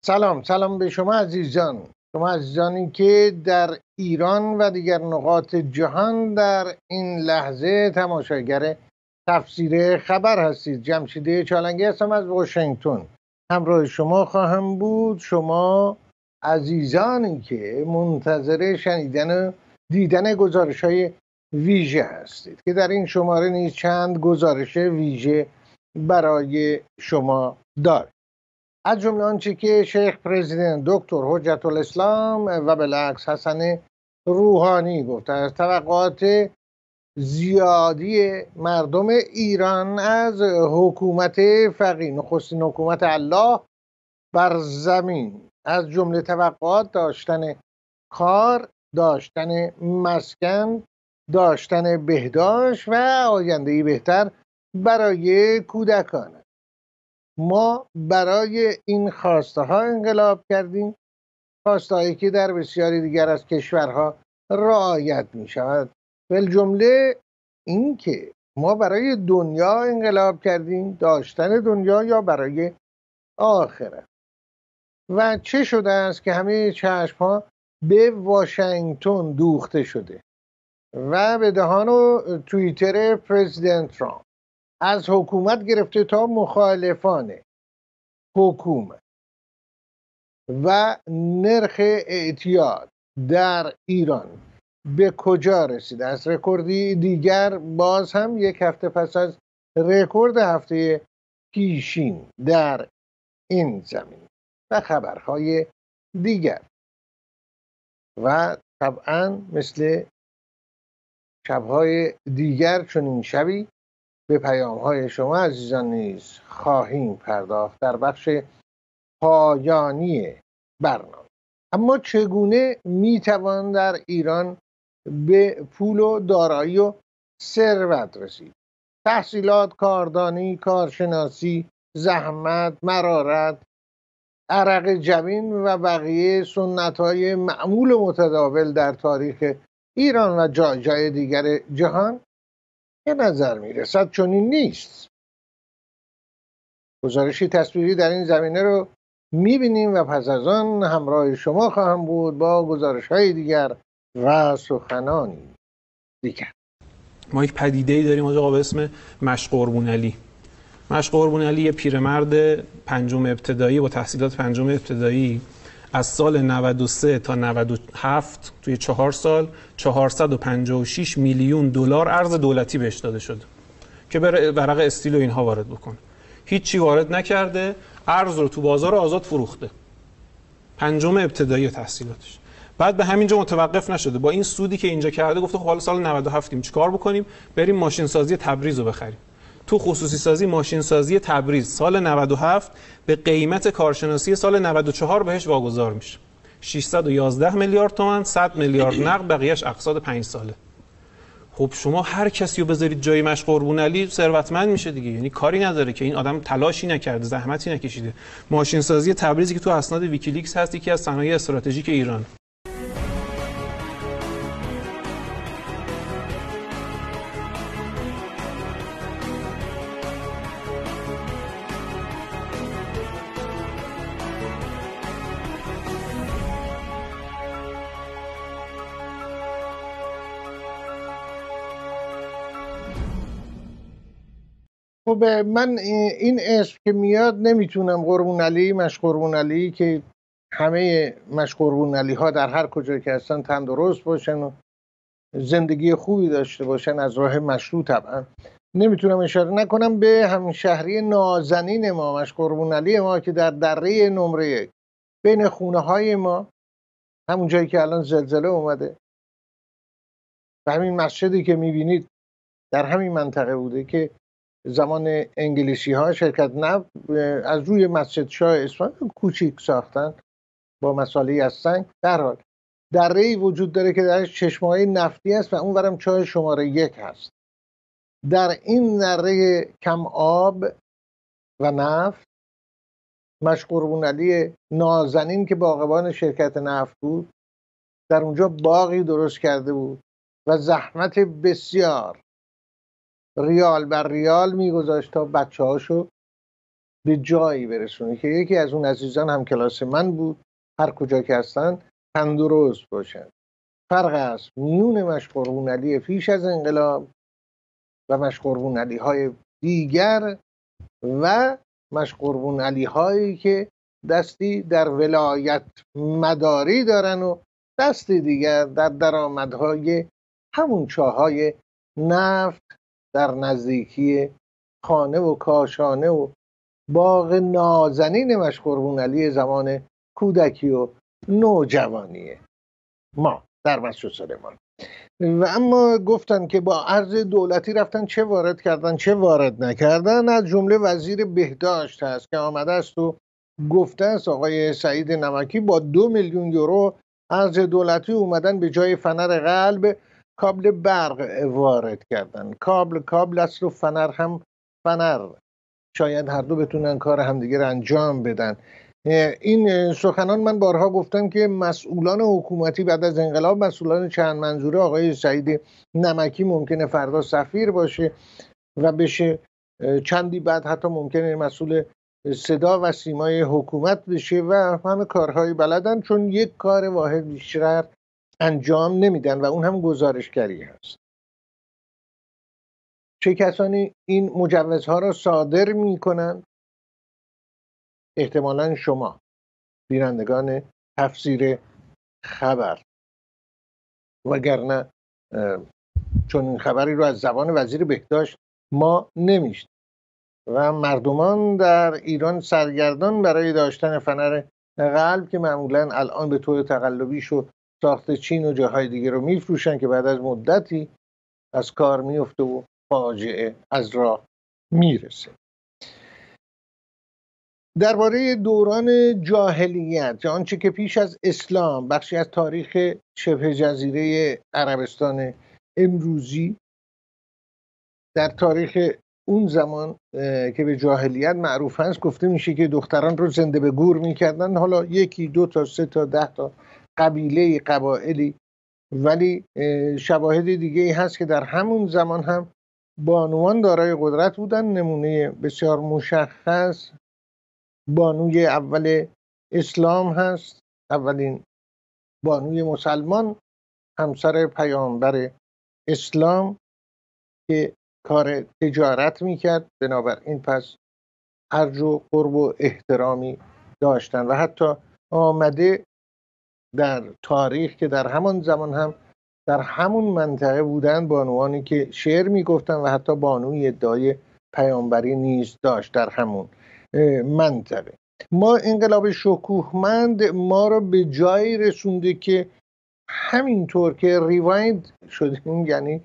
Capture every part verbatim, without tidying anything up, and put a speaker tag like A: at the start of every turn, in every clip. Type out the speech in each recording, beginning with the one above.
A: سلام سلام به شما عزیزان، شما عزیزانی که در ایران و دیگر نقاط جهان در این لحظه تماشاگر تفسیر خبر هستید. جمشید چالنگی هستم از واشنگتن، همراه شما خواهم بود. شما عزیزانی که منتظر شنیدن و دیدن گزارش های ویژه هستید که در این شماره نیز چند گزارش ویژه برای شما داریم، از جمله آنچه که شیخ پرزیدنت دکتر حجت الاسلام و بالعکس حسن روحانی گفته از توقعات زیادی مردم ایران از حکومت فقیه، نخستین حکومت الله بر زمین، از جمله توقعات داشتن کار، داشتن مسکن، داشتن بهداشت و آینده‌ای بهتر برای کودکان. ما برای این خواسته ها انقلاب کردیم، خواسته هایی که در بسیاری دیگر از کشورها رعایت می شود. بالجمله این که ما برای دنیا انقلاب کردیم، داشتن دنیا یا برای آخرت. و چه شده است که همه چشم ها به واشنگتن دوخته شده و به دهان و توییتر پرزیدنت ترامپ، از حکومت گرفته تا مخالفان حکومت. و نرخ اعتیاد در ایران به کجا رسیده است؟ رکوردی دیگر باز هم یک هفته پس از رکورد هفته پیشین در این زمین و خبرهای دیگر. و طبعا مثل شبهای دیگر چنین شبی به پیام‌های شما عزیزان نیز خواهیم پرداخت در بخش پایانی برنامه. اما چگونه میتوان در ایران به پول و دارایی و ثروت رسید؟ تحصیلات، کاردانی، کارشناسی، زحمت، مرارت، عرق جبین و بقیه سنت‌های معمول و متداول در تاریخ ایران و جای جای دیگر جهان به نظر میرسد چنین نیست. گزارشی تصویری در این زمینه رو میبینیم و پس از آن همراه شما خواهم بود با گزارش های دیگر و سخنانی دیگر.
B: ما یک پدیده‌ای داریم آقا به اسم مشق قربون علی. مشق قربون علی یه پیرمرد پنجم ابتدایی با تحصیلات پنجم ابتدایی از سال نود و سه تا نود و هفت توی چهار سال چهارصد و پنجاه و شش میلیون دلار ارز دولتی بهش داده شده که بره ورق استیل و اینها وارد بکنه. هیچی وارد نکرده، ارز رو تو بازار آزاد فروخته. پنجم ابتدایی تحصیلاتش. بعد به همینجا متوقف نشده، با این سودی که اینجا کرده گفته خب حالا سال نود و هفت ایم چیکار بکنیم؟ بریم ماشین سازی تبریز رو بخریم. تو خصوصی سازی ماشین سازی تبریز سال نود و هفت به قیمت کارشناسی سال نود و چهار بهش واگذار میشه. ششصد و یازده میلیارد تومان، صد میلیارد نقد، بقیه‌اش اقساط پنج ساله. خب شما هر کسی رو بذارید جای مشق قربون علی ثروتمند میشه دیگه. یعنی کاری نداره که این آدم تلاشی نکرده، زحمتی نکشیده. ماشین سازی تبریزی که تو اسناد ویکیلیکس هست یکی از صنایع استراتژیک ایران.
A: خب من این اسم که میاد نمیتونم قربون علی، مشق قربون علی که همه مشق قربون علی ها در هر کجا که هستن تندرست باشن و زندگی خوبی داشته باشن از راه مشروع، طبعا نمیتونم اشاره نکنم به همشهری نازنین ما مشق قربون علی ما که در دره نمره یک بین خونه های ما، همون جایی که الان زلزله اومده، و همین مسجدی که میبینید در همین منطقه بوده که زمان انگلیسی ها شرکت نفت از روی مسجد شاه اصفهان کوچیک ساختن با مساله از سنگ. در حال دره‌ای وجود داره که درش چشمه‌های نفتی است و اون ورم چاه شماره یک هست. در این دره کم آب و نفت مشق قربون علی نازنین که باغبان شرکت نفت بود در اونجا باغی درست کرده بود و زحمت بسیار ریال بر ریال میگذاشت تا بچه هاشو به جایی برسونه که یکی از اون عزیزان هم کلاس من بود، هر کجا که هستن تندرست باشن. فرق است میون مشقربون علی پیش از انقلاب و مشقربون علی های دیگر و مشقربون علی هایی که دستی در ولایت مداری دارن و دستی دیگر در درآمدهای همون چاهای نفت در نزدیکی خانه و کاشانه و باغ نازنین مشقربون علی زمان کودکی و نوجوانی ما در مسجد سلیمان. و اما گفتن که با ارز دولتی رفتن چه وارد کردن چه وارد نکردن. از جمله وزیر بهداشت هست که آمده است و گفته است آقای سعید نمکی با دو میلیون یورو ارز دولتی اومدن به جای فنر قلب کابل برق وارد کردن. کابل کابل است و فنر هم فنر، شاید هر دو بتونن کار همدیگه رو انجام بدن. این سخنان من بارها گفتم که مسئولان حکومتی بعد از انقلاب، مسئولان چند منظوره، آقای سعید نمکی ممکنه فردا سفیر باشه و بشه، چندی بعد حتی ممکنه مسئول صدا و سیمای حکومت بشه و همه کارهای بلدن، چون یک کار واحد بیشتر انجام نمیدن و اون هم گزارشگری هست. چه کسانی این مجوزها را صادر میکنن؟ احتمالاً شما بینندگان تفسیر خبر، وگرنه چون این خبری رو از زبان وزیر بهداشت ما نمیشنویم و مردمان در ایران سرگردان برای داشتن فنر قلب که معمولاً الان به طور تقلبی شو ساخت چین و جاهای دیگه رو میفروشن که بعد از مدتی از کار میفته و فاجعه از راه میرسه. درباره دوران جاهلیت، آنچه که پیش از اسلام بخشی از تاریخ شبه جزیره عربستان امروزی، در تاریخ اون زمان که به جاهلیت معروف هست، گفته میشه که دختران رو زنده به گور میکردن. حالا یکی دو تا سه تا ده تا قبیله قبایلی، ولی شواهد دیگه ای هست که در همون زمان هم بانوان دارای قدرت بودن. نمونه بسیار مشخص بانوی اول اسلام هست، اولین بانوی مسلمان، همسر پیامبر اسلام که کار تجارت میکرد، بنابراین پس ارج و قرب و احترامی داشتن و حتی آمده در تاریخ که در همان زمان هم در همون منطقه بودن بانوانی که شعر میگفتن و حتی بانوی ادعای پیامبری نیز داشت در همون منطقه. ما انقلاب شکوهمند ما رو به جایی رسونده که همینطور که ریوایند شدیم، یعنی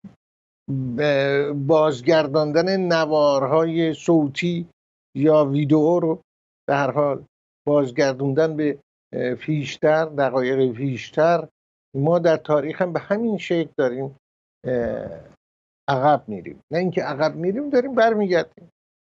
A: بازگرداندن نوارهای صوتی یا ویدئو رو به هر حال بازگردوندن به پیشتر، دقایق پیشتر، ما در تاریخ هم به همین شکل داریم عقب میریم. نه اینکه عقب میریم، داریم برمیگردیم.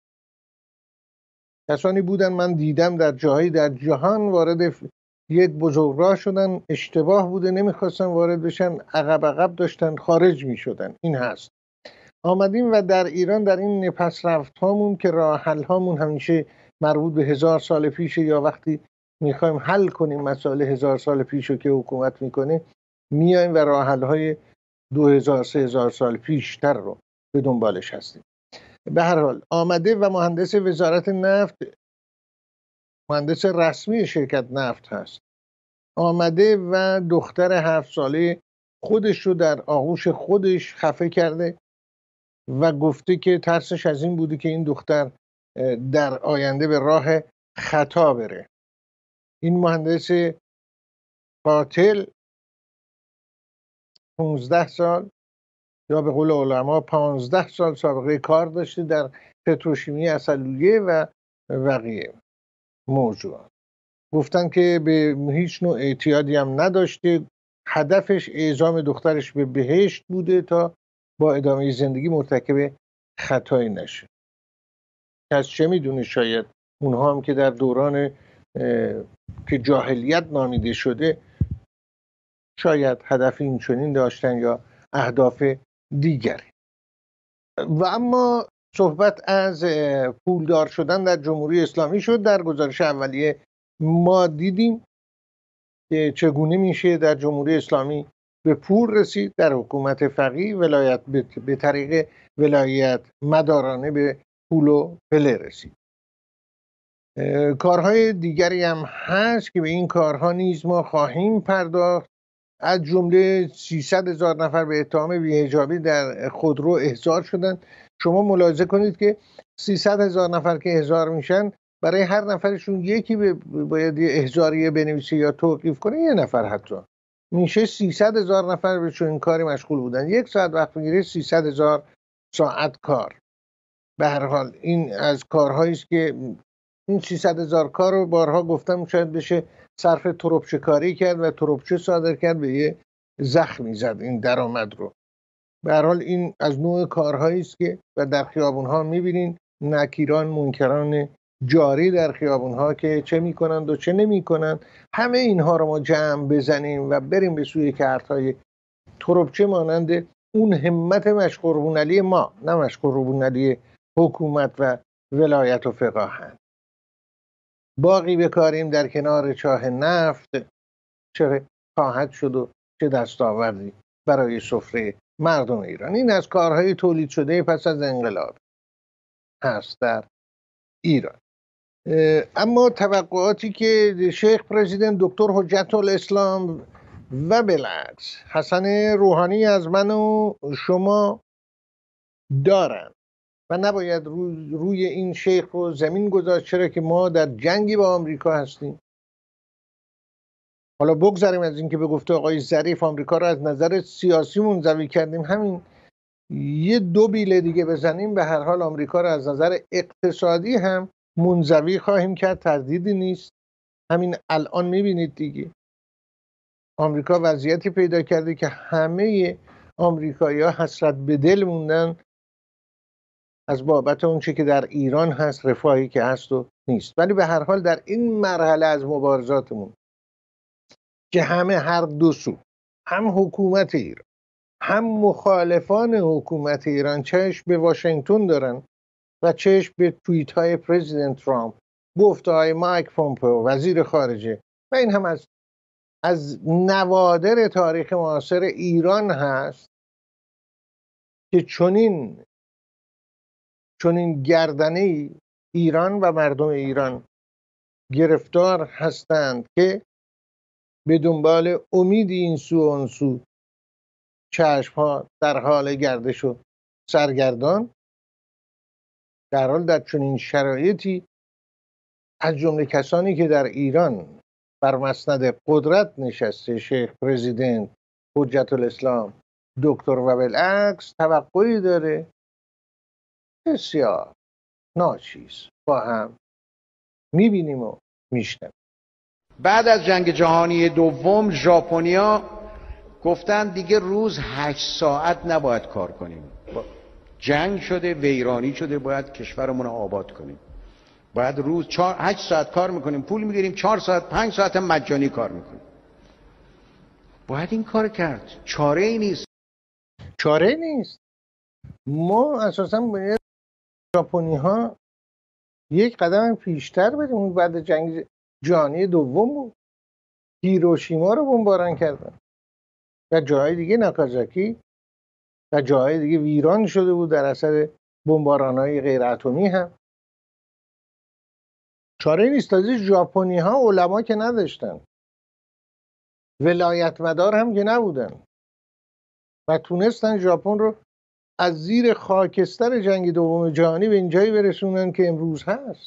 A: کسانی بودن من دیدم در جاهایی در جهان وارد یک بزرگراه شدن، اشتباه بوده نمیخواستن وارد بشن، عقب عقب داشتن خارج میشدن. این هست. آمدیم و در ایران در این پس رفت هامون که راه حل هامون همیشه مربوط به هزار سال پیشه، یا وقتی میخوایم حل کنیم مسائل هزار سال پیشو که حکومت میکنه، میایم و راه حل های دو هزار سه هزار سال پیشتر رو به دنبالش هستیم. به هر حال آمده و مهندس وزارت نفت، مهندس رسمی شرکت نفت هست، آمده و دختر هفت ساله خودش رو در آغوش خودش خفه کرده و گفته که ترسش از این بوده که این دختر در آینده به راه خطا بره. این مهندس قاتل پانزده سال یا به قول علما پانزده سال سابقه کار داشته در پتروشیمی اصلویه و بقیه موضوعات. گفتن که به هیچ نوع اعتیادی هم نداشته، هدفش اعزام دخترش به بهشت بوده تا با ادامه زندگی مرتکب خطایی نشه. کس چه میدونه، شاید اونها هم که در دوران که جاهلیت نامیده شده شاید هدف این چنین داشتن یا اهداف دیگری. و اما صحبت از پولدار شدن در جمهوری اسلامی شد. در گزارش اولیه ما دیدیم که چگونه میشه در جمهوری اسلامی به پول رسید، در حکومت فقیه ولایت به طریق ولایت مدارانه به پول و پله رسید. کارهای دیگری هم هست که به این کارها نیز ما خواهیم پرداخت، از جمله سیصد هزار نفر به اتهام بی‌حجابی در خودرو احضار شدند. شما ملاحظه کنید که سیصد هزار نفر که احضار میشن، برای هر نفرشون یکی باید یه احضاریه بنویسه یا توقیف کنه، یه نفر حتی میشه سیصد هزار نفر به چنین کاری مشغول بودن. یک ساعت وقت میگیره سیصد هزار ساعت کار. به هر حال این از کارهایی است که این سیصد هزار کار رو بارها گفتم شاید بشه صرف تربچه کاری کرد و تربچه صادر کرد به یه زخمی زد این درآمد رو. به هر حال این از نوع کارهایی است که و در خیابون‌ها می‌بینین نکیران منکران جاری در خیابون‌ها که چه می‌کنند و چه نمی‌کنند. همه اینها رو ما جمع بزنیم و بریم به سوی کارهای تربچه مانند اون همت مشقربون علی ما، نه مشقربون علی حکومت و ولایت و فقاهت. باقی بکاریم در کنار چاه نفت، چه خواهد شد و چه دستاوردی برای سفره مردم ایران. این از کارهای تولید شده پس از انقلاب هست در ایران. اما توقعاتی که شیخ پرزیدنت دکتر حجت الاسلام و بالعکس حسن روحانی از من و شما دارند و نباید روی, روی این شیخ رو زمین گذاشت، چرا که ما در جنگی با آمریکا هستیم. حالا بگذاریم از اینکه به گفته آقای ظریف آمریکا رو از نظر سیاسی منزوی کردیم، همین یه دو بیله دیگه بزنیم به هر حال آمریکا رو از نظر اقتصادی هم منزوی خواهیم کرد، تردیدی نیست. همین الان میبینید دیگه آمریکا وضعیتی پیدا کرده که همه آمریکایی‌ها حسرت به دل موندن از بابت اون چی که در ایران هست، رفاهی که هست و نیست. ولی به هر حال در این مرحله از مبارزاتمون که همه هر دو سو، هم حکومت ایران هم مخالفان حکومت ایران، چشم به واشنگتن دارن و چشم به توییت های پرزیدنت ترامپ، گفته های مایک پومپئو وزیر خارجه، و این هم از از نوادر تاریخ معاصر ایران هست که چنین چنین گردنه ایران و مردم ایران گرفتار هستند که به دنبال امید این سو و اون سو چشم ها در حال گردش و سرگردان، در حال در چنین شرایطی از جمله کسانی که در ایران بر مسند قدرت نشسته، شیخ پرزیدنت حجت الاسلام دکتر و بالعکس، توقعی داره بسیار ناچیز با هم میبینیم و میشنویم.
C: بعد از جنگ جهانی دوم ژاپنیا گفتن دیگه روز هشت ساعت نباید کار کنیم، جنگ شده، ویرانی شده، باید کشورمون رو آباد کنیم، باید روز چهار هشت ساعت کار میکنیم، پول میگیریم، چهار ساعت پنج ساعت مجانی کار میکنیم. باید این کار کرد، چاره ای نیست.
A: چاره نیست. ما اساسا باید ژاپنی ها یک قدم پیشتر بریم. اون بعد جنگ جهانی دوم بود، هیروشیما رو بمباران کردن و جاهای دیگه ناکازاکی و جاهای دیگه ویران شده بود در اثر بمباران‌های غیر اتمی هم. چاره نیست. تازه ژاپنی ها علما که نداشتن، ولایت مدار هم که نبودن و تونستن ژاپن رو از زیر خاکستر جنگ دوم جهانی به اینجایی برسونن که امروز هست.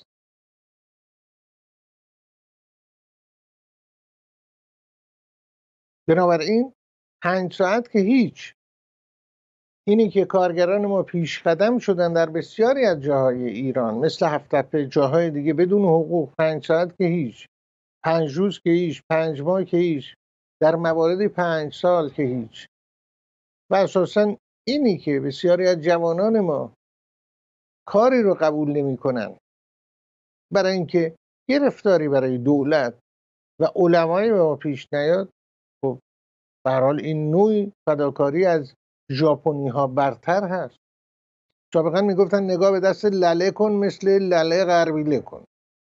A: بنابراین پنج ساعت که هیچ. اینی که کارگران ما پیش قدم شدن در بسیاری از جاهای ایران مثل هفت‌تپه، جاهای دیگه بدون حقوق، پنج ساعت که هیچ، پنج روز که هیچ، پنج ماه که هیچ، در مواردی پنج سال که هیچ. و اساساً اینی که بسیاری از جوانان ما کاری رو قبول نمی کنن برای اینکه گرفتاری برای دولت و علمای ما پیش نیاد، خب به هر حال این نوع فداکاری از ژاپنی ها برتر هست. سابقا میگفتن نگاه به دست لله کن مثل لله غربیله کن.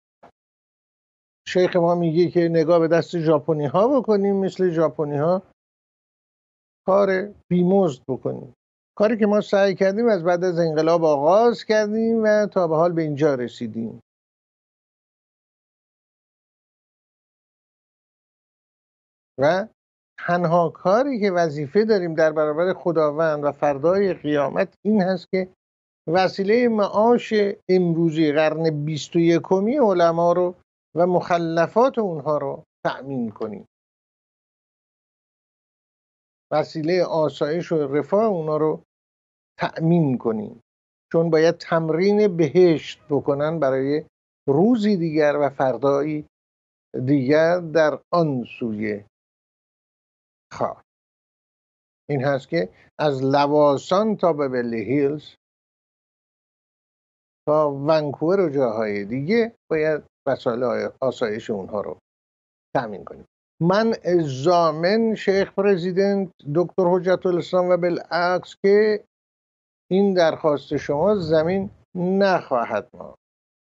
A: شیخ ما میگه که نگاه به دست ژاپنی ها بکنیم مثل ژاپنی ها کار بیمزد بکنیم. کاری که ما سعی کردیم از بعد از انقلاب آغاز کردیم و تا به حال به اینجا رسیدیم. و تنها کاری که وظیفه داریم در برابر خداوند و فردای قیامت این هست که وسیله معاش امروزی قرن بیست و یکمی علما رو و مخلفات اونها رو تأمین کنیم. وسیله آسایش و رفاه اونها رو تأمین کنیم، چون باید تمرین بهشت بکنن برای روزی دیگر و فردایی دیگر در آن سوی خاک. این هست که از لواسان تا به بلی هیلز تا ونکوور و جاهای دیگه باید وسایل آسایش اونها رو تأمین کنیم. من ضامن شیخ پرزیدنت دکتر حجت الاسلام و بالعکس که این درخواست شما زمین نخواهد ماند.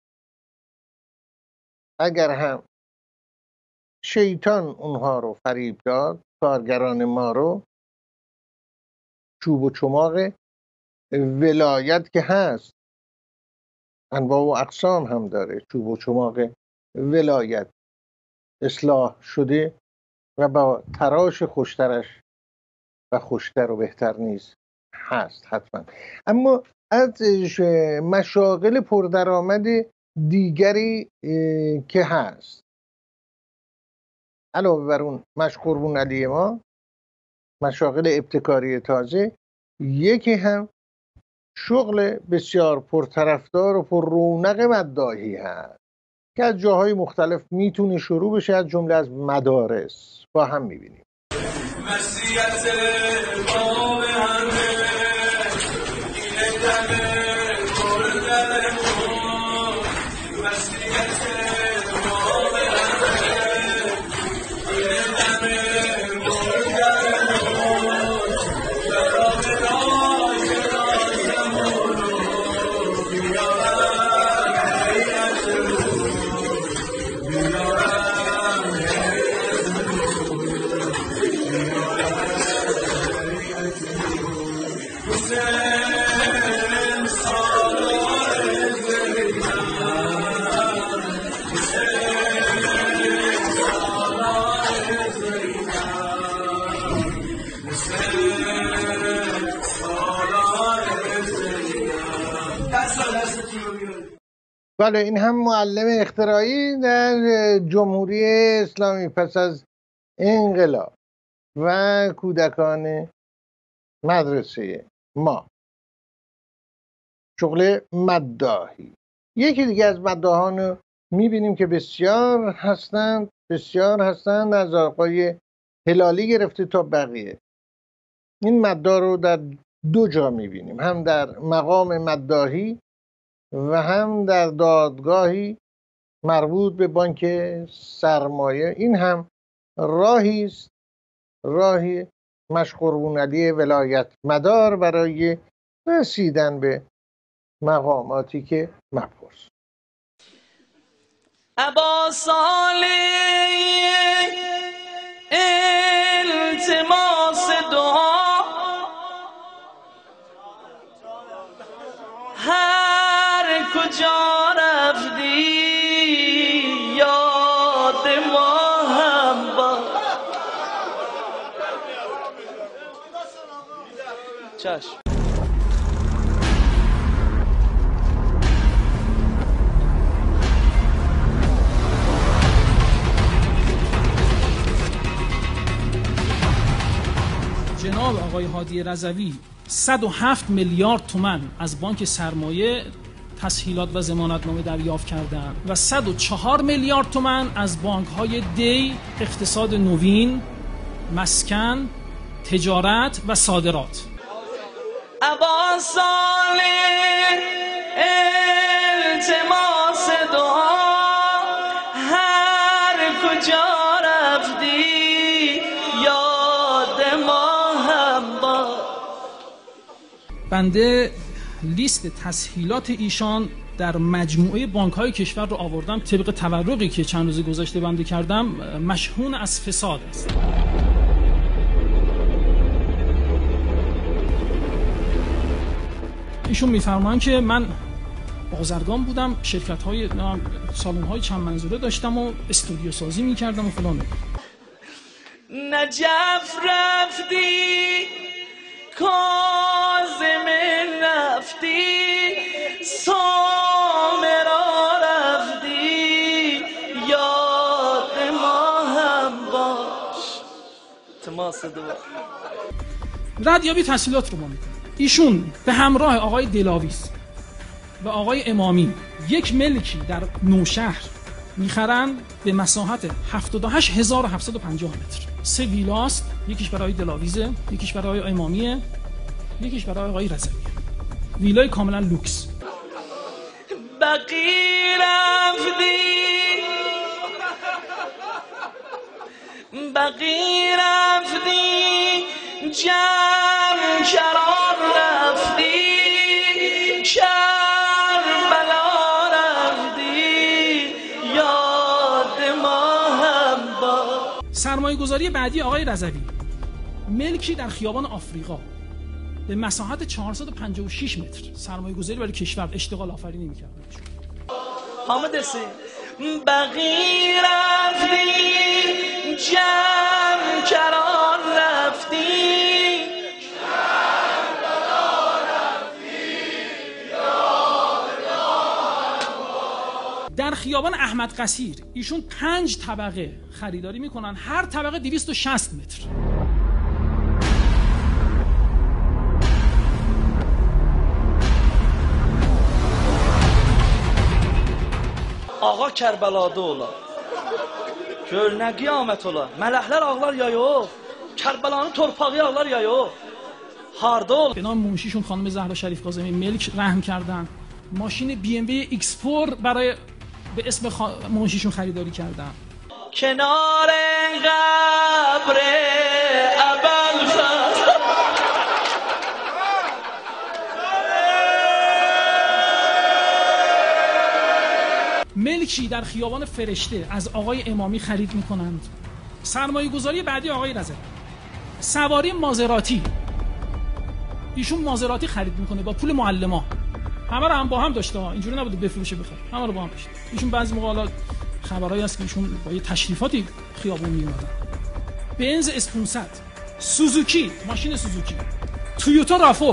A: اگر هم شیطان اونها رو فریب داد، کارگران ما رو، چوب و چماق ولایت که هست، انواع و اقسام هم داره، چوب و چماق ولایت اصلاح شده و با تراش خوشترش و خوشتر و بهتر نیست هست حتما. اما از مشاغل پردرآمد دیگری که هست علاوه بر اون مشق قربون علی ما، مشاغل ابتکاری تازه، یکی هم شغل بسیار پرطرفدار و پر رونق مداحی هست که از جاهای مختلف میتونه شروع بشه، از جمله از مدارس. با هم میبینیم بله، این هم معلم اختراعی در جمهوری اسلامی پس از انقلاب و کودکان مدرسه ما، شغل مداحی. یکی دیگه از مداحان رو میبینیم که بسیار هستند بسیار هستند از آقای هلالی گرفته تا بقیه. این مداح رو در دو جا میبینیم، هم در مقام مداحی و هم در دادگاهی مربوط به بانک سرمایه. این هم راهی است، راهی مشق قربون علی ولایت مدار برای رسیدن به مقاماتی که مبحوث.
D: ابا صالح التماس دعا، هر کجا رفتی یاد ما هم با. چشم.
E: جناب آقای هادی رضوی صد و هفت میلیارد تومان از بانک سرمایه تسهیلات و ضمانتنامه دریافت کردند و صد و چهار میلیارد تومان از بانک‌های دی، اقتصاد نوین، مسکن، تجارت و صادرات.
D: ابا صالح التماس دعا، هر کجا رفتی یاد ما هم با.
E: بنده لیست تسهیلات ایشان در مجموعه بانک‌های کشور رو آوردم. طبق تورقی که چند روز گذشته بنده کردم مشحون از فساد است. ایشون میفرمان که من بازرگان بودم، شرکت‌های سالن‌های چند منظوره داشتم و استودیو سازی می‌کردم و فلان.
D: نجف رفتی کاظم رفتی سامرا رفتی یاد ما هم باش. تماس دو
E: ردیابی تحصیلات رو ما میکنه. ایشون به همراه آقای دلاویز و آقای امامی یک ملکی در نوشهر میخرن به مساحت هفتاد و هشت هزار و هفتصد و پنجاه متر. سه ویلاست، یکیش برای دلاویزه، یکیش برای آقای امامیه، یکیش برای آقای رضویه. ویلای کاملا لوکس.
D: بقی رفتی بقی رفتی جمع کران رفتی کربلا رفتی یاد ما هم با.
E: سرمایه گذاری بعدی آقای رضوی، ملکی در خیابان آفریقا به مساحت چهارصد و پنجاه و شش متر سرمایه گذاری برای کشور اشتغال آفرینی می‌کرد.
D: حامد حسین بقی رفتی جمع کران رفتی
E: در خیابان احمد قصیر ایشون پنج طبقه خریداری میکنن، هر طبقه دویست و شصت متر.
D: Ağa Kərbəlada ola, gör nə qiyamət ola, mələklər ağlar ya yox, Kərbəlanın torpağı ağlar ya yox, harda ol.
E: به نام منشیشون خانم زهرا شریف کاظمی ملک رحم کردن، ماشین بی ام وی ایکس فور برای به اسم خ... منشیشون خریداری کردن.
D: کنار قبر ابوالفضل
E: ملکی در خیابان فرشته از آقای امامی خرید میکنند. سرمایه گذاری بعدی آقای رضوی، سواری مازراتی، ایشون مازراتی خرید میکنه با پول معلما. همه رو هم با هم داشته ها، اینجوری نبوده بفروشه بخره، همه رو با هم داشته. ایشون بعضی موقع حالا خبرایی هست که ایشون با یه تشریفاتی خیابون میومدن. بنز اس پانصد، سوزوکی، ماشین سوزوکی، تویوتا رافور،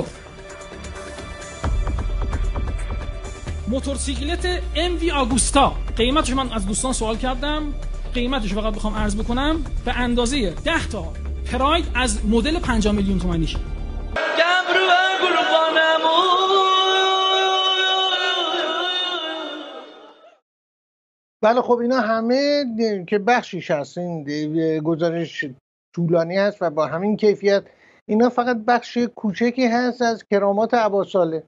E: موتورسیکلت ام وی آگوستا. قیمتش من از دوستان سوال کردم، قیمتش فقط بخوام عرض بکنم به اندازه ده تا پراید از مدل پنجاه میلیون تومانیشه.
A: بله خب اینا همه که بخشیش هست، این گزارش طولانی هست و با همین کیفیت، اینا فقط بخش کوچکی هست از کرامات عباساله.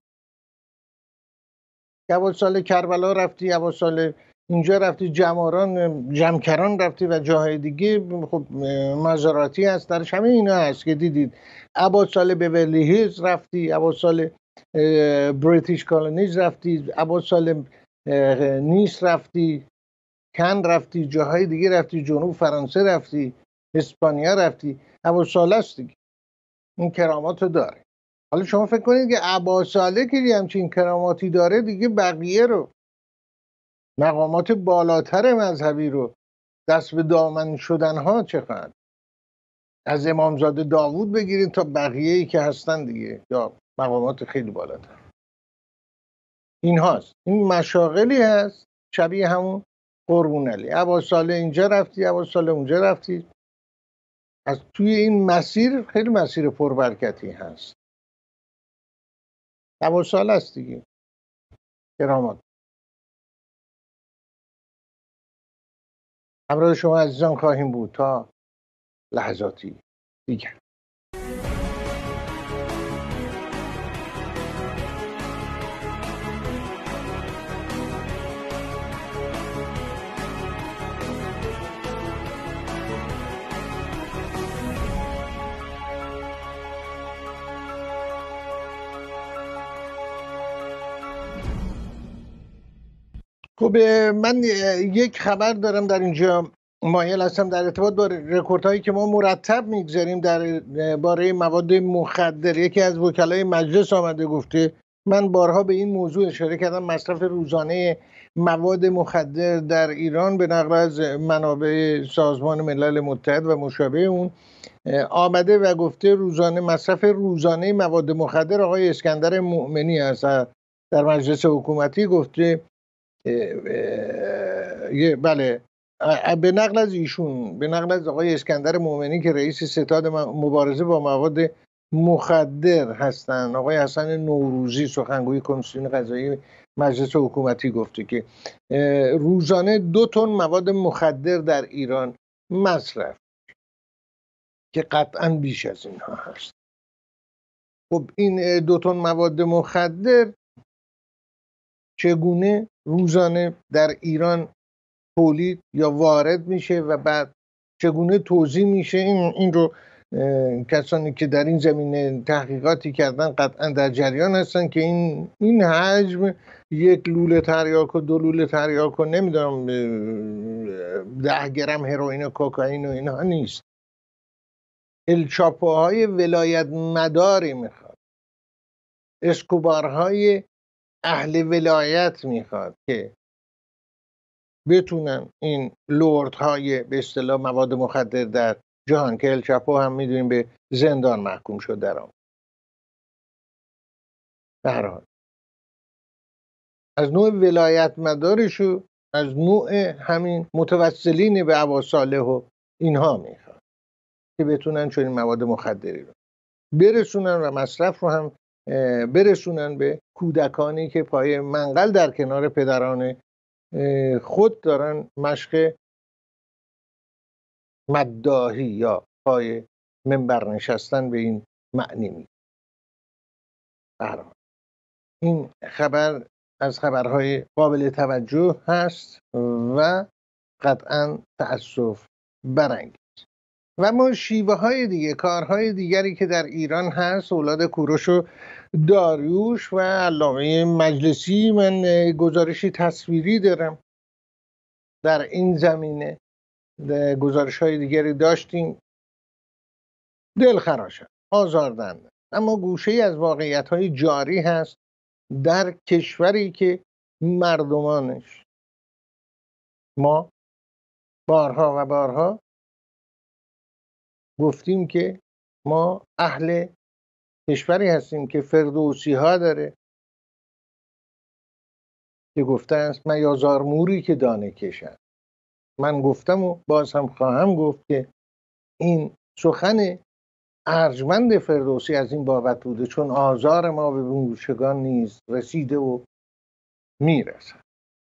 A: عباساله کربلا رفتی، عباساله اینجا رفتی، جماران جمکران رفتی و جاهای دیگه خب مزاراتی هست درش، همه اینا هست که دیدید. عباساله بیورلی هیلز رفتی، عباساله بریتیش کالونیز رفتی، عباساله نیس رفتی، کن رفتی، جاهای دیگه رفتی، جنوب فرانسه رفتی، اسپانیا رفتی. عباساله است دیگه، این کرامات رو داره. حالا شما فکر کنید که عباساله که همچین کراماتی داره، دیگه بقیه رو، مقامات بالاتر مذهبی رو، دست به دامن شدن ها چقدر، از امامزاده داوود بگیرید تا بقیه‌ای که هستن دیگه، یا مقامات خیلی بالاتر. این هاست، این مشاغلی هست شبیه همون قربون علی. عباساله اینجا رفتی، عباساله اونجا رفتی. از توی این مسیر خیلی مسیر پربرکتی هست. عباساله است دیگه، کرامات. همراه شما عزیزان خواهیم بود تا لحظاتی دیگر. خب من یک خبر دارم در اینجا، مایل هستم در ارتباط با رکوردهایی که ما مرتب میگذاریم در باره مواد مخدر. یکی از وکلای مجلس آمده گفته، من بارها به این موضوع اشاره کردم، مصرف روزانه مواد مخدر در ایران به نقل از منابع سازمان ملل متحد و مشابه اون آمده و گفته روزانه مصرف روزانه مواد مخدر آقای اسکندر مؤمنی هست در مجلس حکومتی گفته. بله، به نقل از ایشون، به نقل از آقای اسکندر مؤمنی که رئیس ستاد مبارزه با مواد مخدر هستند، آقای حسن نوروزی سخنگوی کمیسیون قضایی مجلس حکومتی گفته که روزانه دو تن مواد مخدر در ایران مصرف، که قطعا بیش از اینها هست. خب این دو تن مواد مخدر چگونه روزانه در ایران تولید یا وارد میشه و بعد چگونه توزیع میشه، این این رو کسانی که در این زمینه تحقیقاتی کردن قطعا در جریان هستن که این این حجم یک لوله تریاک و دو لوله تریاک و نمیدونم ده گرم هروئین کوکائین و اینها نیست. الچاپوهای ولایت مداری میخواد، اسکوبارهای اهل ولایت میخواد که بتونن این لوردهای به اصطلاح مواد مخدر در جهان، که الچاپو هم میدونیم به زندان محکوم شد در آن. به هر حال از نوع ولایت مدارشو، از نوع همین متوسلین به اباصالح و اینها میخواد که بتونن چنین مواد مخدری رو برسونن و مصرف رو هم برسونن به کودکانی که پای منقل در کنار پدران خود دارن مشق مداحی یا پای منبر نشستن به این معنی می. این خبر از خبرهای قابل توجه هست و قطعا تأسف برانگیز. و ما شیوه های دیگه، کارهای دیگری که در ایران هست، اولاد کوروش و داریوش و علامه مجلسی، من گزارشی تصویری دارم در این زمینه، گزارش های دیگری داشتیم، دلخراش هست، آزاردهنده، اما گوشه ای از واقعیت های جاری هست در کشوری که مردمانش، ما بارها و بارها گفتیم که ما اهل کشوری هستیم که فردوسی ها داره که گفته است میازار موری که دانه کشد. من گفتم و باز هم خواهم گفت که این سخن ارجمند فردوسی از این بابت بوده، چون آزار ما به مورچگان نیز رسیده و میرسد،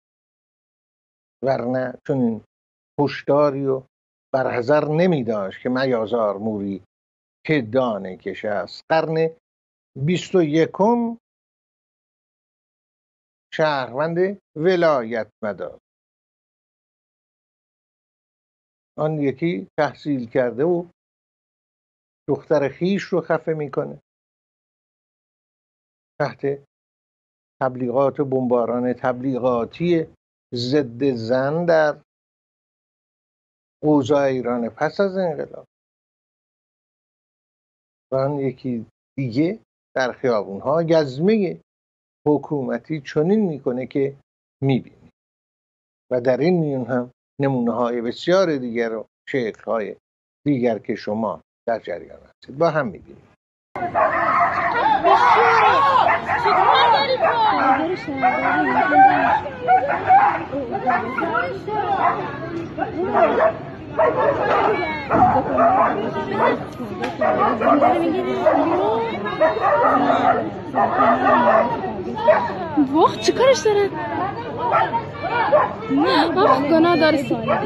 A: ورنه چون این هشداری و برحذر نمی داشت که میازار موری که دانه کشه است. قرن بیست و یکم شهروند ولایت مدار، آن یکی تحصیل کرده و دختر خیش رو خفه میکنه تحت تبلیغات بمباران تبلیغاتی ضد زن در اوضاع ایران پس از انقلاب، و آن یکی دیگه در خیابونها گزمه حکومتی چنین میکنه که میبینی. و در این میون هم نمونه های بسیار دیگر و شکل های دیگر که شما در جریان هستید با هم میبینید.
F: واخ چه کارش داره؟ واخ گناه داره.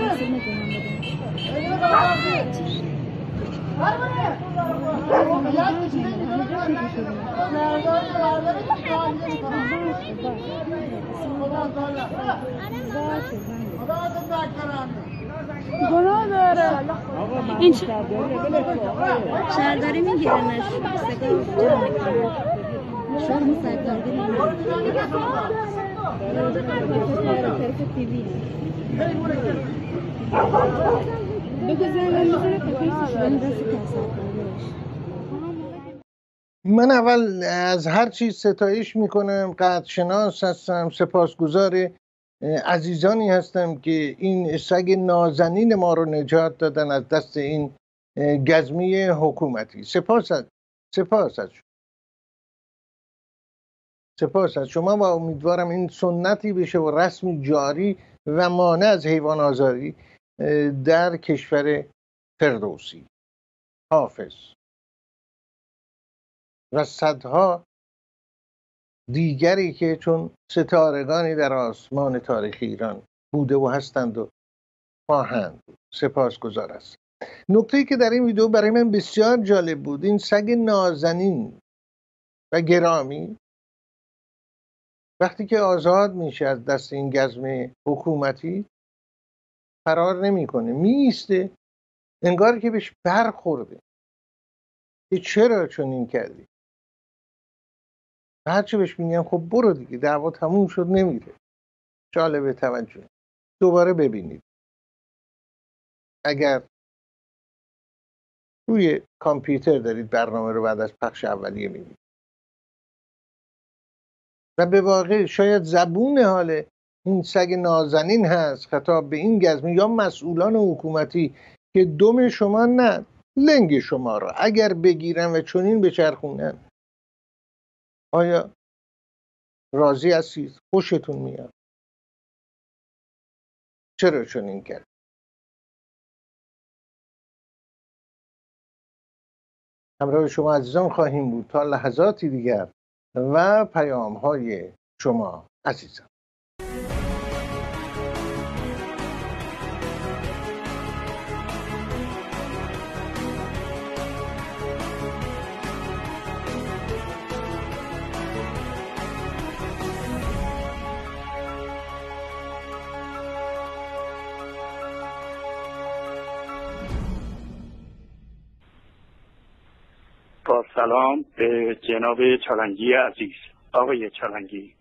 F: گناه داره. این
G: شهرداری میگیرنش سکر جمع میکنه. شهر سکرداری
A: من اول از هر چیز ستایش میکنم، قدرشناس هستم، سپاسگزار عزیزانی هستم که این سگ نازنین ما رو نجات دادن از دست این گزمی حکومتی. سپاس از سپاس از شما. سپاس از شما و امیدوارم این سنتی بشه و رسمی جاری و مانع از حیوان آزاری در کشور فردوسی. حافظ. و صدها دیگری که چون ستارگانی در آسمان تاریخ ایران بوده و هستند و خواهند بود. سپاسگزار است. نکته‌ای که در این ویدیو برای من بسیار جالب بود، این سگ نازنین و گرامی وقتی که آزاد میشه از دست این گزم حکومتی فرار نمیکنه، میسته، انگار که بهش برخورده که چرا چنین کردی. هرچی بهش میگم خب برو دیگه، دعوا تموم شد، نمیره. جالب توجه. دوباره ببینید اگر روی کامپیوتر دارید برنامه رو بعد از پخش اولیه میبینید و به واقع شاید زبون حال این سگ نازنین هست خطاب به این گزمی یا مسئولان حکومتی که دم شما نه لنگ شما رو اگر بگیرن و چنین بچرخونن آیا راضی هستید؟ خوشتون میاد؟ چرا چنین کرد؟ همراه شما عزیزان خواهیم بود تا لحظاتی دیگر و پیام های شما عزیزان.
G: با سلام به جناب چالنگی عزیز. آقای چالنگی،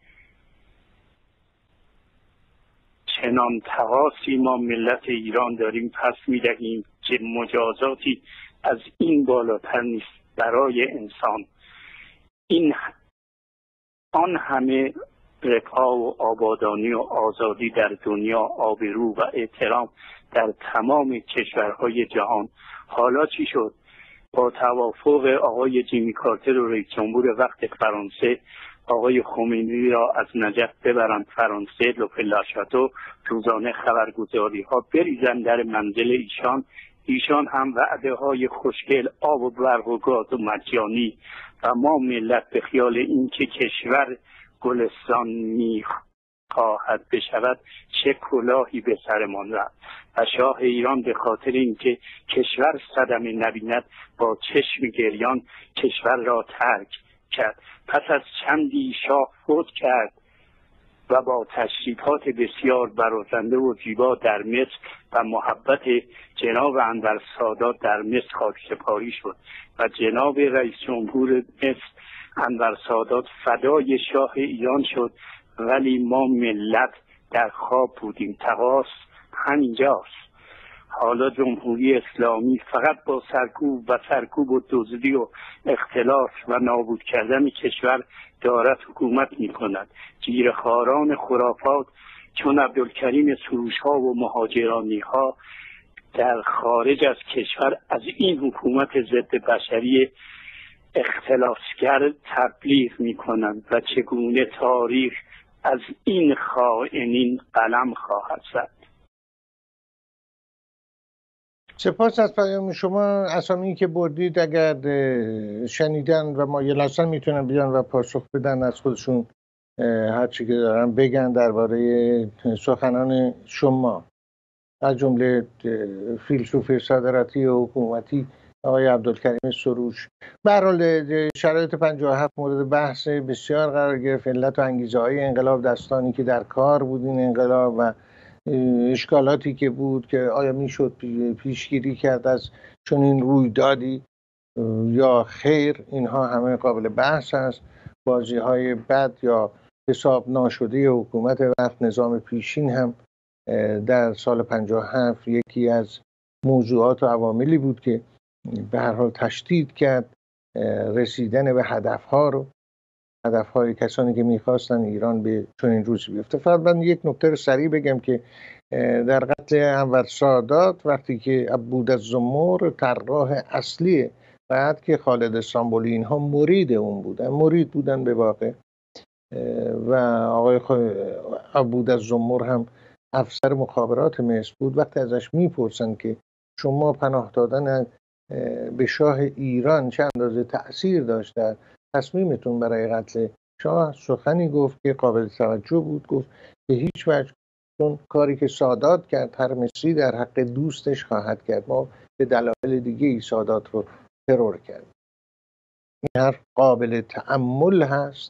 G: چنان تقاصی ما ملت ایران داریم پس می‌دهیم که مجازاتی از این بالاتر نیست برای انسان. این آن همه رفاه و آبادانی و آزادی در دنیا، آبرو و احترام در تمام کشورهای جهان. حالا چی شد؟ با توافق آقای جیمی کارتر و رئیس جمهور وقت فرانسه آقای خمینی را از نجف ببرند فرانسه، لوپلاشاتو، روزانه خبرگزاری ها بریزن در منزل ایشان. ایشان هم وعده های خوشگل، آب و برق و گاز و مجانی و ما ملت به خیال این که کشور گلستان می خواهد بشود چه کلاهی به سرمان رفت و شاه ایران به خاطر اینکه کشور صدمه نبیند با چشم گریان کشور را ترک کرد. پس از چندی شاه فوت کرد و با تشریفات بسیار برازنده و زیبا در مصر و محبت جناب انور سادات در مصر خاکسپاری شد و جناب رئیس جمهور مصر انور سادات فدای شاه ایران شد. ولی ما ملت در خواب بودیم. تقاص همینجاست. حالا جمهوری اسلامی فقط با سرکوب و سرکوب و دزدی و اختلاس و نابود کردن کشور دارد حکومت می کند. گیرخواران خرافات چون عبدالکریم سروش ها و مهاجرانی ها در خارج از کشور از این حکومت ضد بشری اختلاسگر تبلیغ می کنند و چگونه تاریخ از این خائنین قلم خواهد زد.
A: سپاس از پیام شما. اسامی که بردید اگر شنیدن و مایل هستن میتونن بیان و پاسخ بدن، از خودشون هر چی که دارن بگن درباره سخنان شما، از جمله فیلسوف صدارتی و حکومتی آقای عبدالکریم سروش. به هر حال شرایط پنجاه و هفت مورد بحث بسیار قرار گرفت. علت و انگیزه های انقلاب، دستانی که در کار بود این انقلاب و اشکالاتی که بود که آیا میشد پیشگیری کرد از چنین رویدادی یا خیر، اینها همه قابل بحث است. بازی های بد یا حساب ناشده حکومت وقت نظام پیشین هم در سال پنجاه و هفت یکی از موضوعات و عواملی بود که به هر حال تشدید کرد رسیدن به هدفها رو، هدفهای کسانی که میخواستن ایران به چنین روزی بیفته. فقط من یک نکته رو سریع بگم که در قتل انور سادات وقتی که عبودالزمر طراح اصلی، بعد که خالد استانبولی اینها مرید اون بودن مرید بودن به واقع، و آقای عبودالزمر هم افسر مخابرات مصر بود، وقتی ازش میپرسن که شما پناه دادن به شاه ایران چه اندازه تأثیر داشت در تصمیمتون برای قتل شاه، سخنی گفت که قابل توجه بود. گفت به هیچ وجه، چون کاری که سادات کرد هر مصری در حق دوستش خواهد کرد، ما به دلایل دیگه ای سادات رو ترور کرد. این حرف قابل تأمل هست،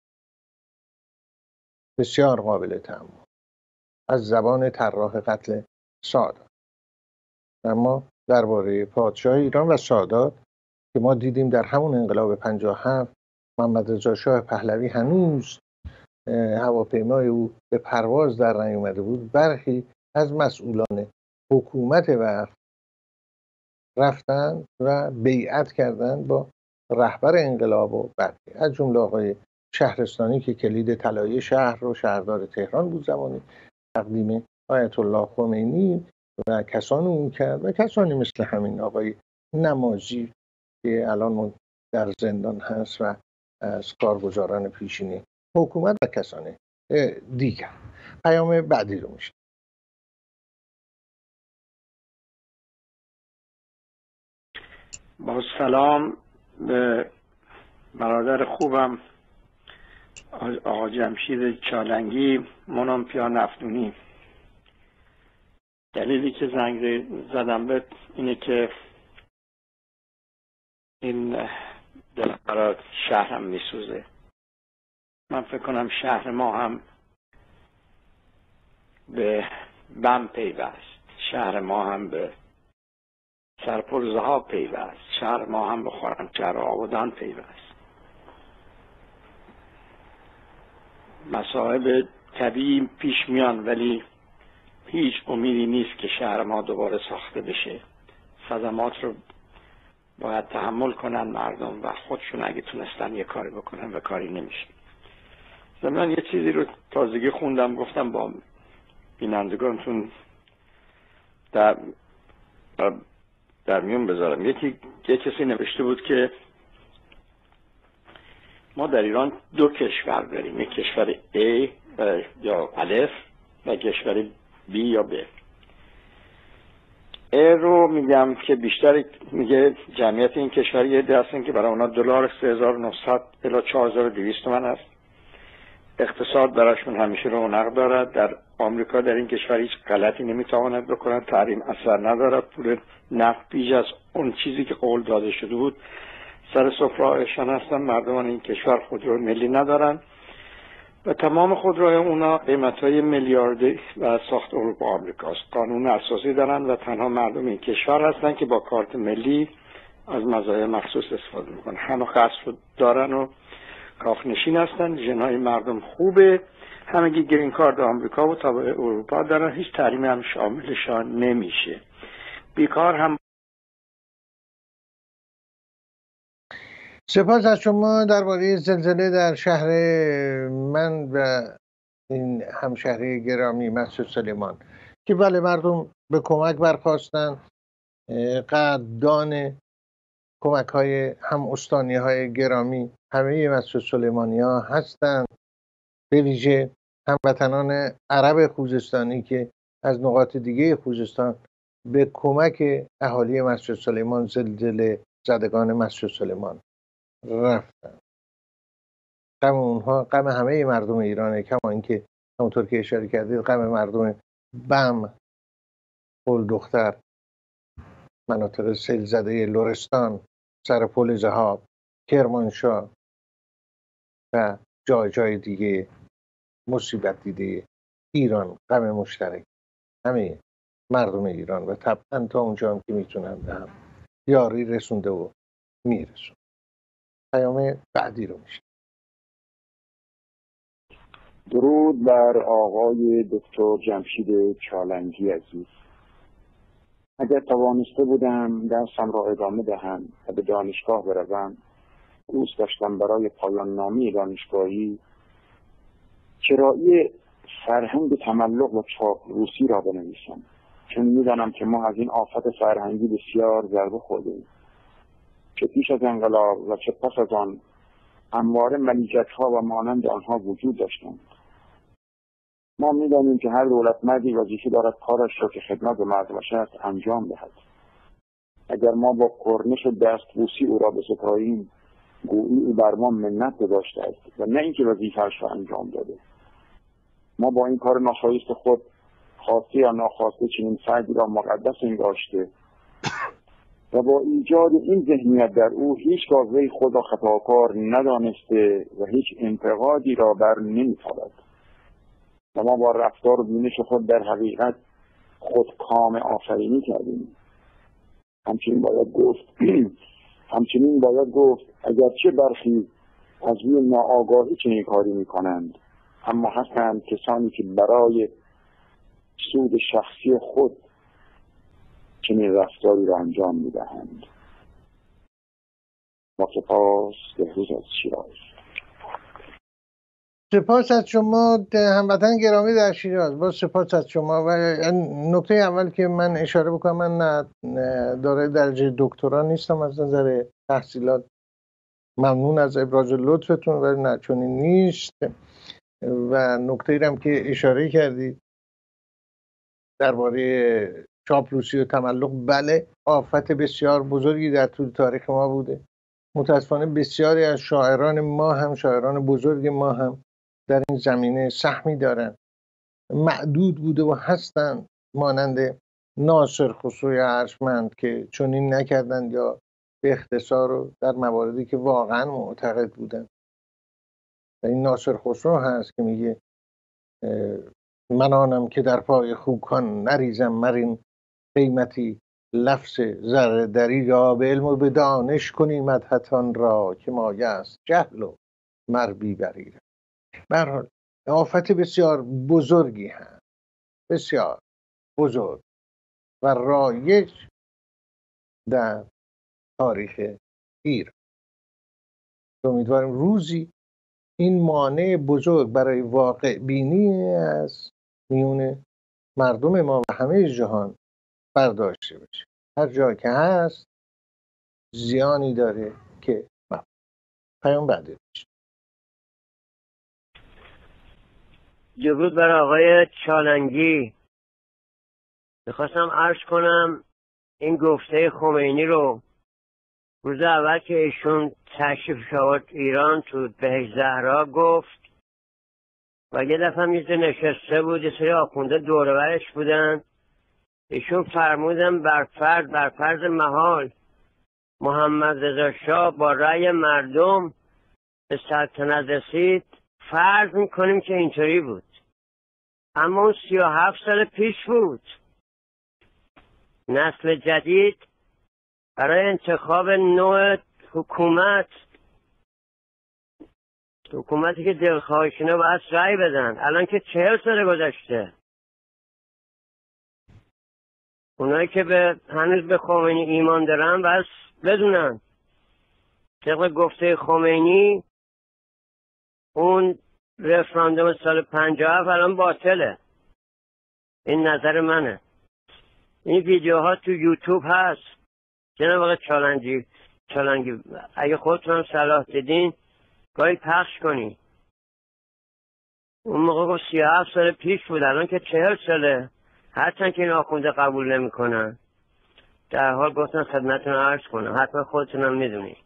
A: بسیار قابل تأمل از زبان طراح قتل سادات. اما درباره پادشاه ایران و سادات که ما دیدیم در همون انقلاب پنجاه و هفت محمد رضا شاه پهلوی هنوز هواپیمای او به پرواز در نیامده بود، برخی از مسئولان حکومت وقت رفتن و بیعت کردند با رهبر انقلاب و برخی از جمله آقای شهرستانی که کلید طلایه شهر رو شهردار تهران بود زمانی، تقدیم آیت الله خمینی و کسان اون کرد و کسانی مثل همین آقای نمازی که الان در زندان هست و از کارگزاران پیشینی حکومت و کسان دیگر. پیام بعدی رو میشه.
H: با سلام به برادر خوبم آقا جمشید چالنگی، منامپیا نفتونی. دلیلی که زنگ زدم به اینه که این دل برای شهرم میسوزه. من فکر کنم شهر ما هم به بم پیوست، شهر ما هم به سرپرزه ها پیوست، شهر ما هم به خرمشهر آبادان پیوست. مصائب طبیعی پیش میان ولی هیچ امیدی نیست که شهر ما دوباره ساخته بشه. صدمات رو باید تحمل کنن مردم و خودشون اگه تونستن یه کاری بکنن و کاری نمیشه. من یه چیزی رو تازگی خوندم، گفتم با بینندگانتون در در میون بذارم. یکی یه کسی نوشته بود که ما در ایران دو کشور داریم، یک کشور A یا الف و کشور B یا B. A رو میگم که بیشتر میگه جمعیت این کشور یه عده هستن که برای اونا دلار سه هزار و نهصد الی چهار هزار و دویست تومان است. اقتصاد براشون همیشه رونق دارد. در آمریکا در این کشور هیچ غلطی نمیتواند بکنند، تحریم اثر ندارد. پول نفت بیش از اون چیزی که قول داده شده بود سر سفره‌شان هستن. مردمان این کشور خودرو ملی ندارن و تمام خودروهای اونا قیمت‌های میلیاردی و ساخت اروپا و آمریکاست. قانون اساسی دارن و تنها مردم این کشور هستن که با کارت ملی از مزایای مخصوص استفاده میکنن. همه قصد دارن و کاخنشین هستن. ژن‌های مردم خوبه، همگی گرین کارت آمریکا و تابع اروپا دارن. هیچ تحریمی هم شاملشان نمیشه. بیکار هم.
A: سپاس از شما درباره زلزله در شهر من و این همشهری گرامی مسجد سلیمان که بله مردم به کمک برخواستن. قدردان کمک های هم استانی های گرامی همه مسجد سلیمانی ها هستند، به ویژه هموطنان عرب خوزستانی که از نقاط دیگه خوزستان به کمک اهالی مسجد سلیمان، زلزله زدگان مسجد سلیمان رفتن. غم اونها غم همه مردم ایرانه، کما اینکه همونطور که اشاره کردید غم مردم بم، پل دختر، مناطق سیل زده لرستان، سر پل ذهاب، کرمانشاه و جای جای دیگه مصیبت دیده ایران، غم مشترک همه مردم ایران و طبعا تا اونجا هم که میتونن به هم یاری رسونده و میرسون. پیام بعدی رو میشه.
I: درود بر آقای دکتر جمشید چالنگی عزیز. اگر توانسته بودم درسم را ادامه دهم و به دانشگاه بروم، دوست داشتم برای پایان نامه دانشگاهی چرایی فرهنگ تملق و چاپلوسی را بنویسم، چون می‌دانم که ما از این آفت فرهنگی بسیار ضربه خورده‌ایم. چه پیش از انقلاب و چه پس از آن همواره ملیجک‌ها و مانند آنها وجود داشتند. ما می‌دانیم که هر دولتمردی وظیفه دارد کارش را که خدمت به مردمش است انجام دهد. اگر ما با کرنش و دستبوسی او را بستاییم، گویی او بر ما منت گذاشته است و نه اینکه وظیفه‌اش را انجام داده. ما با این کار ناشایست خود خواسته یا ناخواسته چنین فردی را مقدس انگاشته و با ایجاد این ذهنیت در او هیچگاه وی خود را خطاکار ندانسته و هیچ انتقادی را بر نمی‌تابد و ما با رفتار و بینش خود در حقیقت خودکام آفرینی کردیم. همچنین باید گفت همچنین باید گفت اگرچه برخی از روی ناآگاهی چنین کاری می‌کنند، اما هستند کسانی که برای سود شخصی خود چنین رفتاری را انجام می‌دهند. با سپاس، بهروز از شیراز.
A: سپاس از شما هموطن گرامی در شیراز. با سپاس از شما. و نکته اول که من اشاره بکنم، من نه دارای درجه دکترا نیستم از نظر تحصیلات. ممنون از ابراز لطفتون، ولی نه چنین نیست. و نکته‌ای هم که اشاره کردید درباره چاپلوسی و تملق، بله آفت بسیار بزرگی در طول تاریخ ما بوده. متاسفانه بسیاری از شاعران ما هم شاعران بزرگ ما هم در این زمینه سهمی دارند. معدود بوده و هستند، مانند ناصر خسروی ارجمند که چنین نکردند، یا به اختصار و در مواردی که واقعا معتقد بودند. و این ناصر خسرو هست که میگه من آنم که در پای خوکان نریزم مرین قیمتی لفظ ذره دری را، به علم و به دانش کنی مدحتان را که مایه است جهل و مر بی بری را. به هر حال آفت بسیار بزرگی هست، بسیار بزرگ و رایج در تاریخ ایران. امیدواریم روزی این مانع بزرگ برای واقع بینی از میون مردم ما و همه جهان برداشته بشه. هر جا که هست زیانی داره که ما پیام بعدی بشه.
J: درود بر آقای چالنگی. میخواستم عرض کنم این گفته خمینی رو روز اول که ایشون تشریف آورد ایران تو بهشت زهرا گفت و یه دفعه میز نشسته بود، یه سری آخونده دور و برش بودن. ایشون فرمودن بر فرض بر فرض محال محمد رضا شاه با رأی مردم به سلطنت رسید، فرض میکنیم که اینطوری بود. اما اون سی و هفت سال پیش بود. نسل جدید برای انتخاب نوع حکومت حکومتی که دلخواهشونه باید رأی بدن. الان که چهل سال گذشته. اونایی که به هنوز به خمینی ایمان دارن بس بدونن طبق گفته خمینی اون رفراندوم سال پنجاه و هفت الان باطله. این نظر منه. این ویدیوها تو یوتیوب هست. جناب آقای چالنگی چالنگی اگه خودتون هم صلاح دیدین گاهی پخش کنی. اون موقع گفت سی و هفت سال پیش بود، الان که چهل ساله. هرچند که این آخونده قبول نمی کنن. در حال گفتن خدمتتون عرض کنم، حتما خودتون هم میدونی.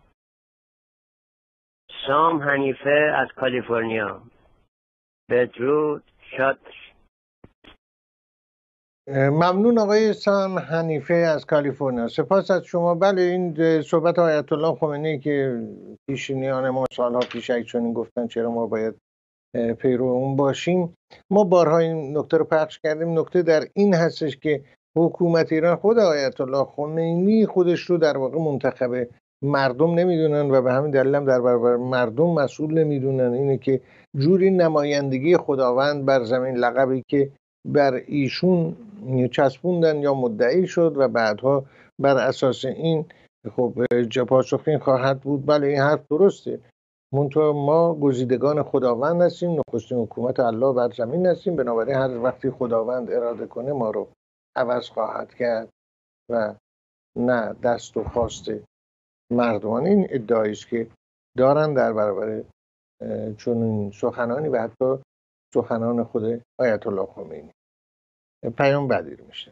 J: سام حنیفه از کالیفرنیا. بدرود، شاد باشید.
A: ممنون آقای سام حنیفه از کالیفرنیا. سپاس از شما. بله این صحبت آیت الله خمینی که پیشینیان ما سالها پیش چنین گفتن، چرا ما باید پیرو اون باشیم. ما بارها این نکته رو پخش کردیم. نکته در این هستش که حکومت ایران، خود آیت الله خمینی خودش رو در واقع منتخب مردم نمیدونن و به همین دلیل هم در برابر مردم مسئول نمیدونن. اینه که جوری نمایندگی خداوند بر زمین، لقبی که بر ایشون چسبوندن یا مدعی شد و بعدها بر اساس این خب پاسخ این خواهد بود بله این حرف درسته، منتها ما گزیدگان خداوند هستیم، نخستین حکومت الله بر زمین هستیم، بنابراین هر وقتی خداوند اراده کنه ما رو عوض خواهد کرد و نه دست و خواست مردمان. این ادعایی است که دارن در برابر چون سخنانی و حتی سخنان خود آیت الله خمینی. پیام بدیر میشه.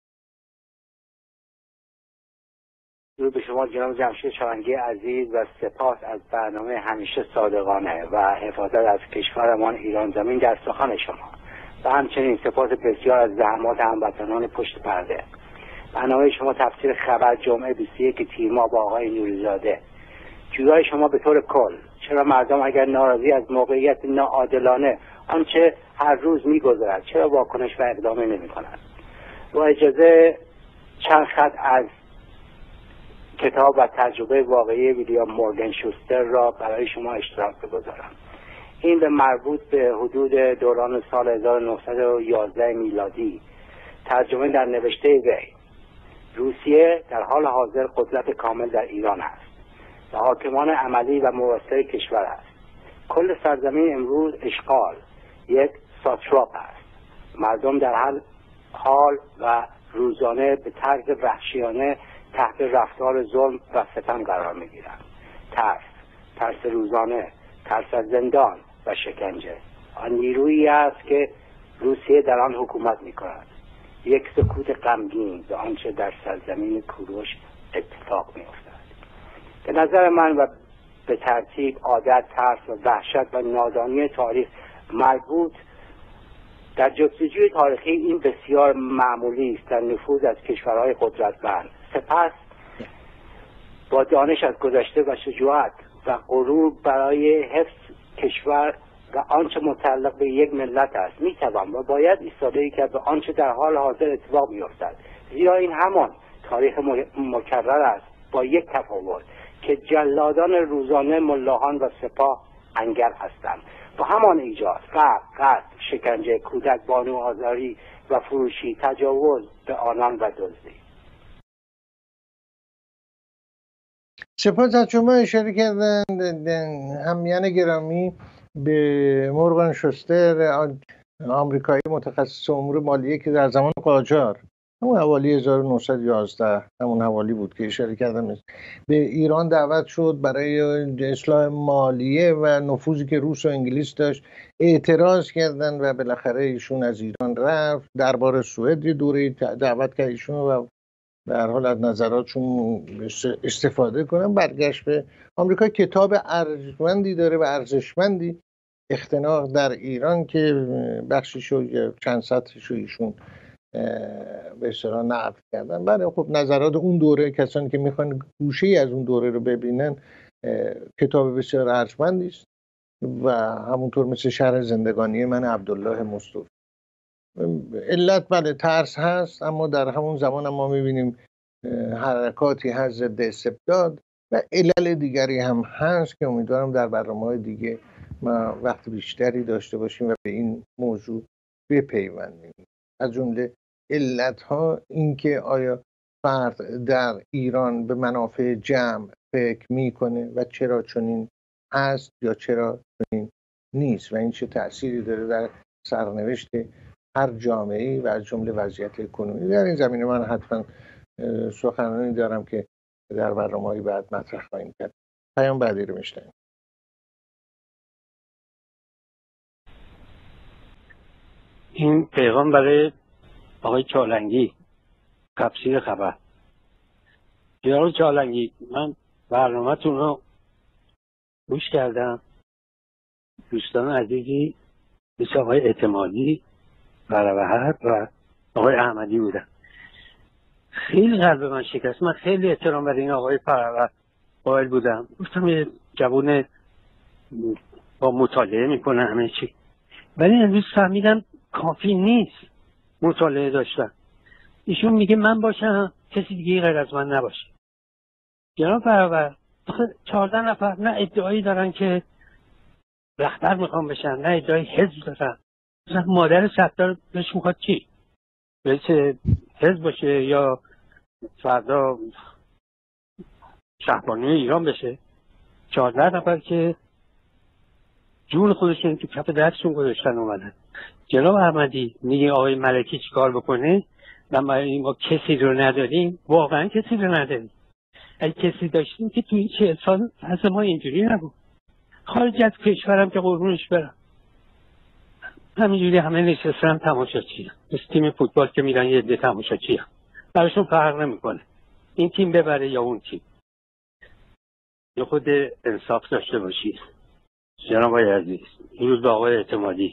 K: درود به شما جناب جمشید چالنگی عزیز و سپاس از برنامه همیشه صادقانه و حفاظت از کشورمان ایران زمین در سخن شما و همچنین سپاس بسیار از زحمات هموطنان پشت پرده. برنامه شما تفسیر خبر جمعه بیست و یک تیر ماه با آقای نوری‌زاده. جویای شما به طور کل، چرا مردم اگر ناراضی از موقعیت ناعادلانه آنچه هر روز می‌گذرد چرا واکنش و اقدامی نمی‌کنند؟ با اجازه چند خط از کتاب و تجربه واقعی ویلیام مورگن شوستر را برای شما اشتراک بگذارم. این به مربوط به حدود دوران سال هزار و نهصد و یازده میلادی. ترجمه در نوشته وی. روسیه در حال حاضر قدرت کامل در ایران است و حاکمان عملی و موثر کشور است. کل سرزمین امروز اشغال یک ساتراپ است. مردم در هر حال و روزانه به طرز وحشیانه تحت رفتار ظلم و ستم قرار می‌گیرند. ترس، ترس روزانه، ترس از زندان و شکنجه. آن نیرویی است که روسیه در آن حکومت می‌کند. یک سکوت غمگین به آنچه در سرزمین کوروش اتفاق می‌افتد. به نظر من و به ترتیب عادت، ترس و وحشت و نادانی تاریخ مربوط در جستجوی تاریخی این بسیار معمولی است در نفوذ از کشورهای قدرتمند. سپس با دانش از گذشته و شجاعت و غرور برای حفظ کشور و آنچه متعلق به یک ملت است میتوان و باید ایستادگی کرد به آنچه در حال حاضر اتفاق میافتد، زیرا این همان تاریخ مکرر است با یک تفاوت که جلادان روزانه ملاحان و سپاه انگر هستند. با همان ایجاد فقر، قتل، شکنجه کودک، بانو آزاری و فروشی، تجاوز به آنان و دزدی.
A: سپاس از شما. اشاره کردن همیان گرامی به مورگان شوستر، آمریکایی متخصص امور مالیه که در زمان قاجار همون حوالی هزار و نهصد و یازده همون حوالی بود که اشاره کردم به ایران دعوت شد برای اصلاح مالیه و نفوذی که روس و انگلیس داشت. اعتراض کردن و بالاخره ایشون از ایران رفت. دربار سوئد دوره دعوت کرد ایشون و در حال از نظراتشون استفاده کنن. برگشت به آمریکا. کتاب ارجمندی داره و ارزشمندی، اختناق در ایران، که بخشیشو چند سطرشو ایشون به اصطلاح نقد کردن. برای خب نظرات اون دوره، کسانی که میخوان گوشه‌ای از اون دوره رو ببینن، کتاب بسیار ارجمندی است و همونطور مثل شرح زندگانی من عبدالله مصطفی. علت بله ترس هست، اما در همون زمان هم ما میبینیم حرکاتی هست ضد استبداد و علل دیگری هم هست که امیدوارم در برنامه‌های دیگه ما وقت بیشتری داشته باشیم و به این موضوع بپیوندیم. از جمله علت‌ها این که آیا فرد در ایران به منافع جمع فکر میکنه و چرا چنین هست یا چرا چنین نیست و این چه تأثیری داره در سرنوشت هر جامعه‌ای و از جمله وضعیت اکنومی. در این زمینه من حتما سخنرانی دارم که در برنامه‌های بعد مطرح خواهیم کرد. پیام بعدی رو میشنویم.
L: این پیغام برای آقای چالنگی، تفسیر خبر. آقای چالنگی، من برنامه‌تون رو گوش کردم. دوستان عزیزی مثل آقای اعتمادی برابر و آقای احمدی بودن. خیلی قلب من شکست. من خیلی احترام برای این آقای برابر قائل بودم. گفتم یه جوون با مطالعه میکنه همه چی، ولی امروز فهمیدم کافی نیست مطالعه داشتن. ایشون میگه من باشم کسی دیگه غیر از من نباشه. جناب برابر چهارده نفر نه ادعایی دارن که رهبر میخوام بشن، نه ادعای حزب دارن. مثلا مادر ستار بهش میخواد چی؟ رئیس حزب باشه یا فردا شهربانوی ایران بشه؟ چهارده نفر که جون خودشون تو کف دستشون گذاشتن اومدن. جناب احمدی میگه آقای ملکی چیکار بکنه؟ و ما کسی رو نداریم. واقعا کسی رو نداریم. اگه کسی داشتیم که توی چه سال از ما اینجوری نبود. خارج از کشورم که قربونش برم همینجوری همه نشستن تماشاچی هم. مثل تیم فوتبال که میرن یه عده تماشاچی هم. براشون فرق نمیکنه این تیم ببره یا اون تیم. یه خود انصاف داشته باشید. جناب آقای عزیز، درود به آقای اعتمادی.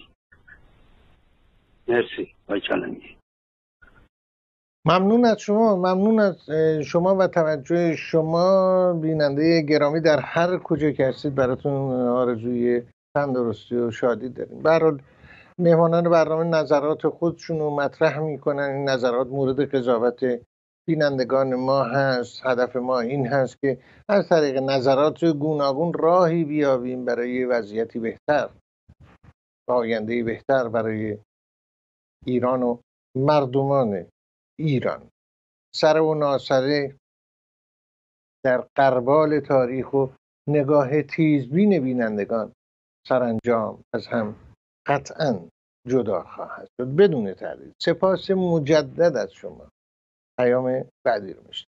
L: مرسی آقای چالنگی.
A: ممنون از شما، ممنون از شما و توجه شما بیننده گرامی در هر کجا که هستید. براتون آرزوی تندرستی و شادی داریم. به هر حال مهمانان برنامه نظرات خودشون رو مطرح میکنن. این نظرات مورد قضاوت بینندگان ما هست. هدف ما این هست که از طریق نظرات گوناگون راهی بیابیم برای وضعیتی بهتر و آینده‌ای بهتر برای ایران و مردمان ایران. سر و ناسره در قربال تاریخ و نگاه تیزبین بینندگان سرانجام از هم قطعاً جدا خواهد شد بدون تردید. سپاس مجدد از شما. پیام بعدی رو میشنم.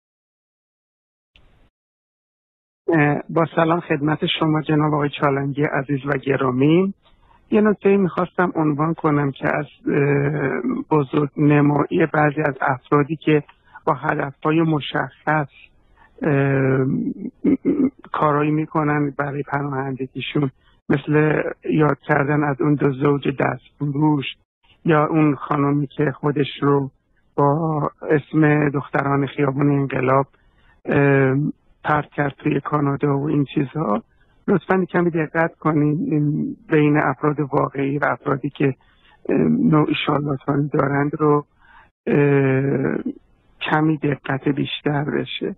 M: با سلام خدمت شما جناب آقای چالنگی عزیز و گرامی. یه نکته میخواستم عنوان کنم که از بزرگ نمایی بعضی از افرادی که با هدفهای مشخص کارایی میکنن برای پناهندگیشون، مثل یاد کردن از اون دو زوج دستفروش یا اون خانمی که خودش رو با اسم دختران خیابان انقلاب پرت کرد توی کانادا و این چیزها. لطفاً کمی دقت کنین بین افراد واقعی و افرادی که نوعی شارلاتانی دارند رو کمی دقت بیشتر بشه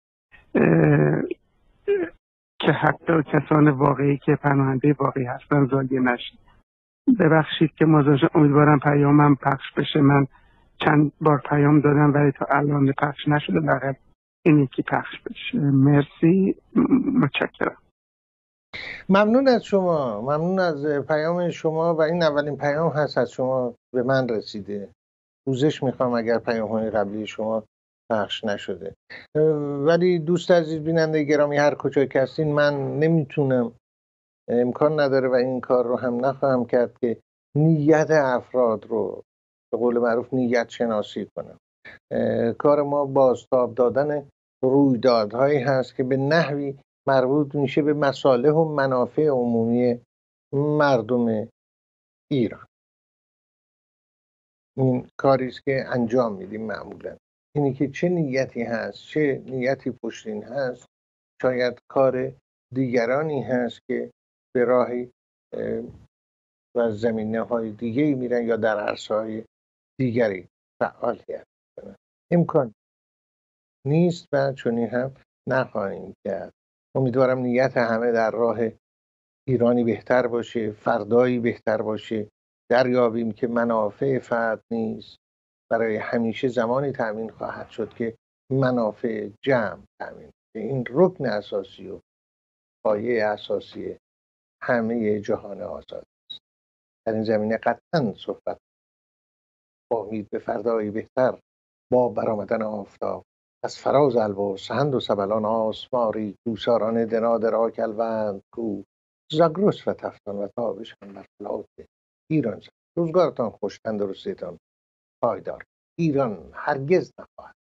M: که حتی کسان واقعی که پناهنده واقعی هستن زایه نشه. ببخشید که مزاج، امیدوارم پیامم پخش بشه. من چند بار پیام دادم ولی تا الان پخش نشده، فقط این یکی پخش بشه. مرسی، متشکرم.
A: ممنون از شما، ممنون از پیام شما و این اولین پیام هست از شما به من رسیده. پوزش میخوام اگر پیام های قبلی شما پخش نشده. ولی دوست عزیز بیننده گرامی هر کجا که هستین، من نمیتونم، امکان نداره و این کار رو هم نخواهم کرد که نیت افراد رو به قول معروف نیت شناسی کنم. کار ما بازتاب دادن رویدادهایی هست که به نحوی مربوط میشه به مصالح و منافع عمومی مردم ایران. این کاری است که انجام میدیم معمولا. اینی که چه نیتی هست، چه نیتی پشت این هست، شاید کار دیگرانی هست که به راهی و زمینه های دیگری میرن یا در عرصه های دیگری فعالیت کنن. امکان نیست و چنین هم نخواهیم کرد. امیدوارم نیت همه در راه ایرانی بهتر باشه، فردایی بهتر باشه. دریابیم که منافع فرد نیست برای همیشه زمانی تأمین خواهد شد که منافع جمع تأمین. این رکن اساسی و پایه اساسی همه جهان آزاد است. در این زمینه قطعاً صحبت با امید به فردایی بهتر، با برآمدن آفتاب از فراز البرز سهند و سبلان آسماری کوساران دنا درا کلوند کو زاگرس و تفتان و تابشان بر فلات ایران. روزگارتان خوش، تندرستیتان پایدار. ایران هرگز نخواهد